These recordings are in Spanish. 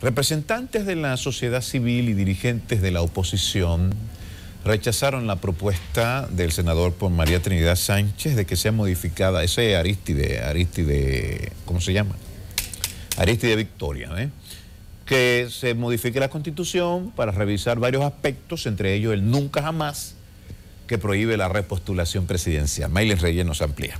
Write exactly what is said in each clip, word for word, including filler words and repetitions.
Representantes de la sociedad civil y dirigentes de la oposición rechazaron la propuesta del senador por María Trinidad Sánchez de que sea modificada ese Aristide, Aristide, ¿cómo se llama? Aristide Victoria, ¿eh? Que se modifique la Constitución para revisar varios aspectos, entre ellos el nunca jamás, que prohíbe la repostulación presidencial. Maylen Reyes nos amplía.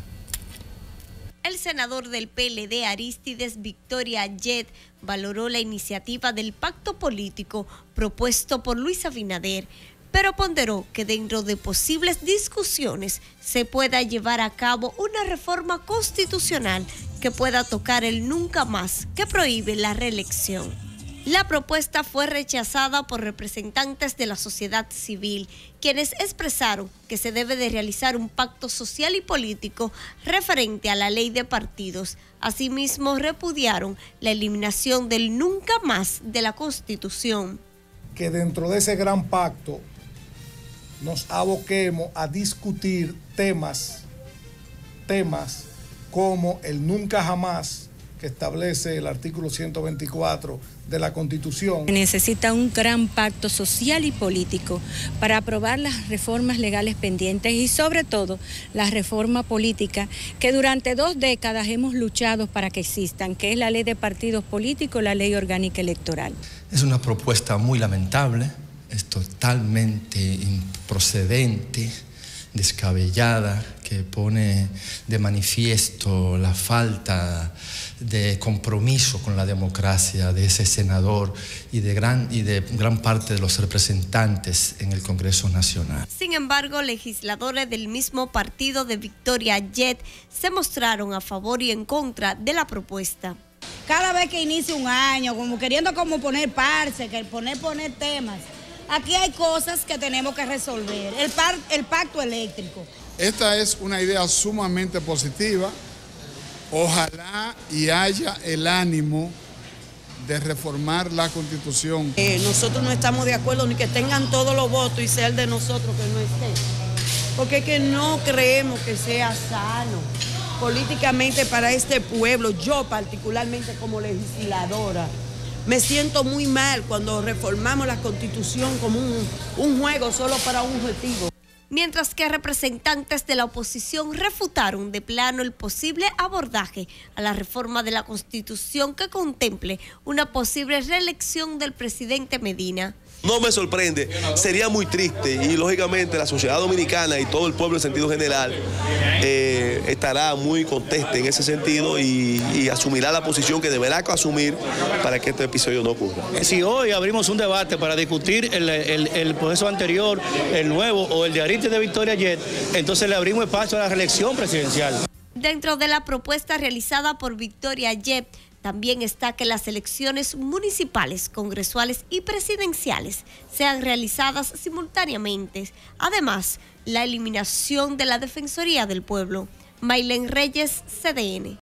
El senador del P L D, Arístides Victoria Yet, valoró la iniciativa del pacto político propuesto por Luis Abinader, pero ponderó que dentro de posibles discusiones se pueda llevar a cabo una reforma constitucional que pueda tocar el nunca más que prohíbe la reelección. La propuesta fue rechazada por representantes de la sociedad civil, quienes expresaron que se debe de realizar un pacto social y político referente a la ley de partidos. Asimismo, repudiaron la eliminación del nunca más de la Constitución. Que dentro de ese gran pacto nos aboquemos a discutir temas, temas como el nunca jamás, que establece el artículo ciento veinticuatro de la Constitución. Necesita un gran pacto social y político para aprobar las reformas legales pendientes y sobre todo la reforma política que durante dos décadas hemos luchado para que existan, que es la ley de partidos políticos, la ley orgánica electoral. Es una propuesta muy lamentable, es totalmente improcedente, descabellada, que pone de manifiesto la falta de compromiso con la democracia de ese senador y de gran, y de gran parte de los representantes en el Congreso Nacional. Sin embargo, legisladores del mismo partido de Victoria Yet se mostraron a favor y en contra de la propuesta. Cada vez que inicia un año, como queriendo como poner parche, que poner, poner temas, aquí hay cosas que tenemos que resolver. El, par, el pacto eléctrico. Esta es una idea sumamente positiva. Ojalá y haya el ánimo de reformar la Constitución. Eh, nosotros no estamos de acuerdo ni que tengan todos los votos y sea el de nosotros que no esté. Porque es que no creemos que sea sano políticamente para este pueblo. Yo particularmente como legisladora me siento muy mal cuando reformamos la Constitución como un, un juego solo para un objetivo. Mientras que representantes de la oposición refutaron de plano el posible abordaje a la reforma de la Constitución que contemple una posible reelección del presidente Medina. No me sorprende, sería muy triste y lógicamente la sociedad dominicana y todo el pueblo en sentido general eh, estará muy conteste en ese sentido y, y asumirá la posición que deberá asumir para que este episodio no ocurra. Si hoy abrimos un debate para discutir el, el, el proceso anterior, el nuevo o el de Aristide Victoria Yet, entonces le abrimos espacio a la reelección presidencial. Dentro de la propuesta realizada por Victoria Yet, también está que las elecciones municipales, congresuales y presidenciales sean realizadas simultáneamente. Además, la eliminación de la Defensoría del Pueblo. Maylen Reyes, C D N.